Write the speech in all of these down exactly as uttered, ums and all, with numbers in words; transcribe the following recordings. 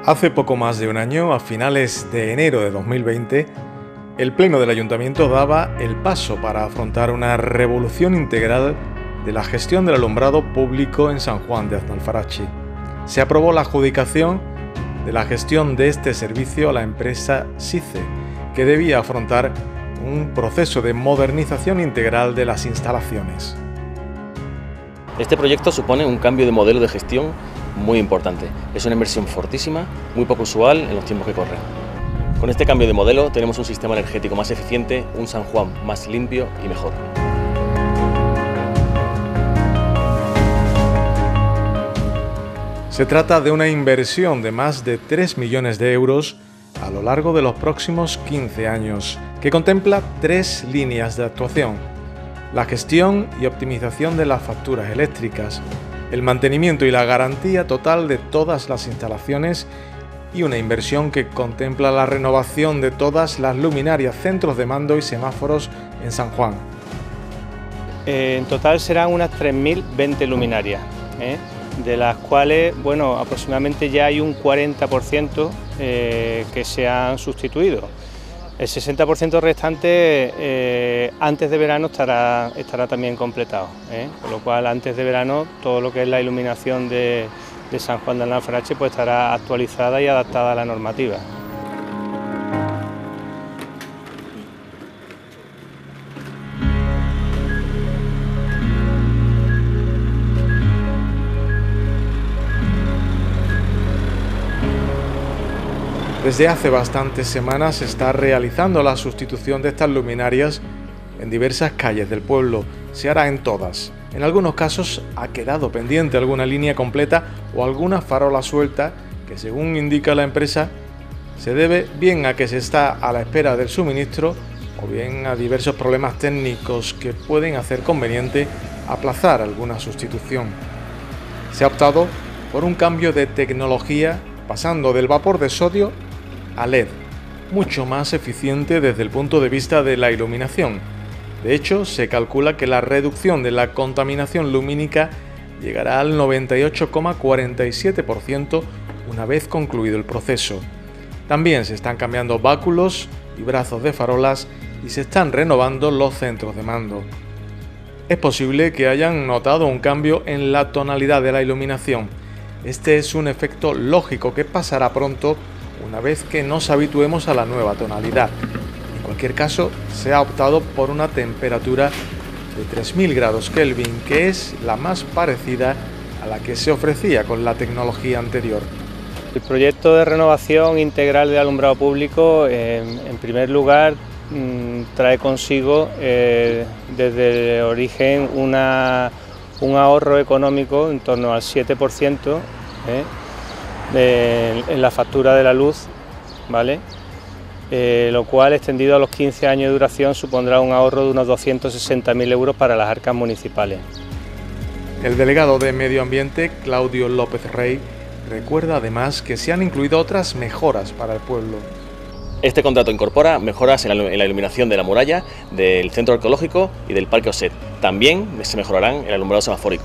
Hace poco más de un año, a finales de enero de dos mil veinte, el Pleno del Ayuntamiento daba el paso para afrontar una revolución integral de la gestión del alumbrado público en San Juan de Aznalfarache. Se aprobó la adjudicación de la gestión de este servicio a la empresa SICE, que debía afrontar un proceso de modernización integral de las instalaciones. Este proyecto supone un cambio de modelo de gestión muy importante. Es una inversión fortísima, muy poco usual en los tiempos que corren. Con este cambio de modelo tenemos un sistema energético más eficiente, un San Juan más limpio y mejor. Se trata de una inversión de más de tres millones de euros a lo largo de los próximos quince años, que contempla tres líneas de actuación: la gestión y optimización de las facturas eléctricas, el mantenimiento y la garantía total de todas las instalaciones y una inversión que contempla la renovación de todas las luminarias, centros de mando y semáforos en San Juan. Eh, en total serán unas tres mil veinte luminarias, ¿eh? de las cuales, bueno, aproximadamente ya hay un cuarenta por ciento eh, que se han sustituido. El sesenta por ciento restante eh, antes de verano estará, estará también completado, ¿eh? Con lo cual antes de verano todo lo que es la iluminación de, de San Juan de Aznalfarache pues estará actualizada y adaptada a la normativa. Desde hace bastantes semanas se está realizando la sustitución de estas luminarias en diversas calles del pueblo. Se hará en todas. En algunos casos ha quedado pendiente alguna línea completa o alguna farola suelta que, según indica la empresa, se debe bien a que se está a la espera del suministro o bien a diversos problemas técnicos que pueden hacer conveniente aplazar alguna sustitución. Se ha optado por un cambio de tecnología pasando del vapor de sodio a L E D, mucho más eficiente desde el punto de vista de la iluminación. De hecho, se calcula que la reducción de la contaminación lumínica llegará al noventa y ocho coma cuarenta y siete por ciento una vez concluido el proceso. También se están cambiando báculos y brazos de farolas y se están renovando los centros de mando. Es posible que hayan notado un cambio en la tonalidad de la iluminación. Este es un efecto lógico que pasará pronto una vez que nos habituemos a la nueva tonalidad. En cualquier caso, se ha optado por una temperatura de tres mil grados Kelvin, que es la más parecida a la que se ofrecía con la tecnología anterior. El proyecto de renovación integral de alumbrado público, eh, en primer lugar, mmm, trae consigo eh, desde el origen una, un ahorro económico en torno al siete por ciento, ¿eh? De, en la factura de la luz, ¿vale? Eh, lo cual, extendido a los quince años de duración, supondrá un ahorro de unos doscientos sesenta mil euros para las arcas municipales. El delegado de Medio Ambiente, Claudio López Rey, recuerda además que se han incluido otras mejoras para el pueblo. Este contrato incorpora mejoras en la, en la iluminación de la muralla, del centro arqueológico y del parque Oset. También se mejorarán el alumbrado semafórico.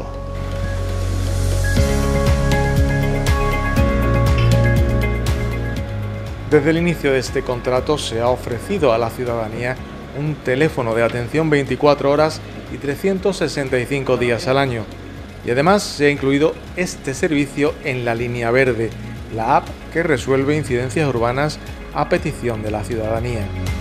Desde el inicio de este contrato se ha ofrecido a la ciudadanía un teléfono de atención veinticuatro horas y trescientos sesenta y cinco días al año. Y además se ha incluido este servicio en la línea verde, la app que resuelve incidencias urbanas a petición de la ciudadanía.